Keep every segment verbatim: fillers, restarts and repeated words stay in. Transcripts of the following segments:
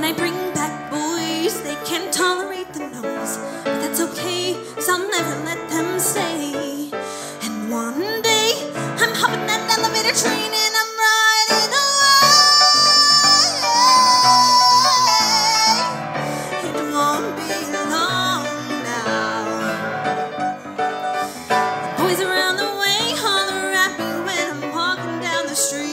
I bring back boys, they can't tolerate the noise. But that's okay, cause I'll never let them stay. And one day, I'm hopping that elevator train and I'm riding away. It won't be long now. The boys around the way holler at me when I'm walking down the street.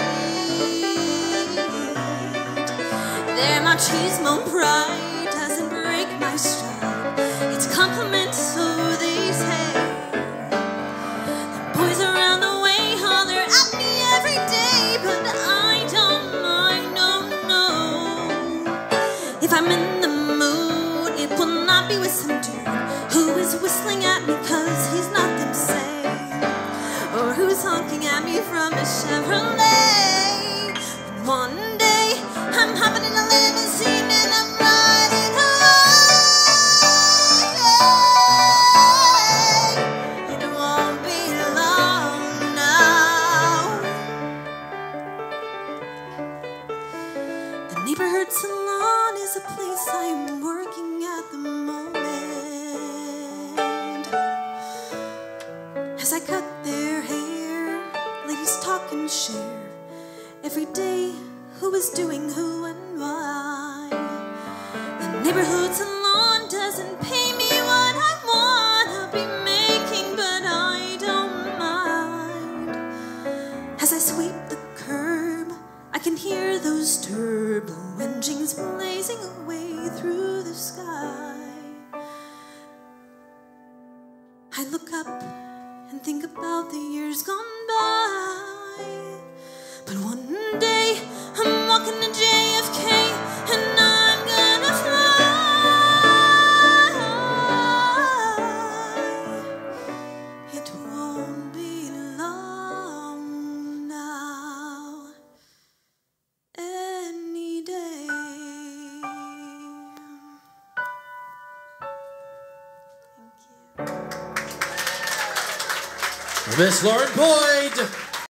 They're my machismo pride doesn't break my stride. It's compliments, so they say. The boys around the way holler at me every day, but I don't mind, no, no. If I'm in the mood, it will not be with some dude who is whistling at me cause he's not them same, or who's honking at me from a Chevrolet. And one day, I'm hopping in a limousine and I'm riding away. It won't be long now. The neighborhood salon is a place I'm working at the moment. As I cut their hair, ladies talk and share every day who is doing who and why. The neighborhood salon doesn't pay me what I wanna be making, but I don't mind. As I sweep the curb, I can hear those turbo engines blazing away through the sky. I look up and think about the years gone by. But one day, I'm walking to J F K and I'm gonna fly. It won't be long now, any day. Thank you. Miss Laurie Boyd.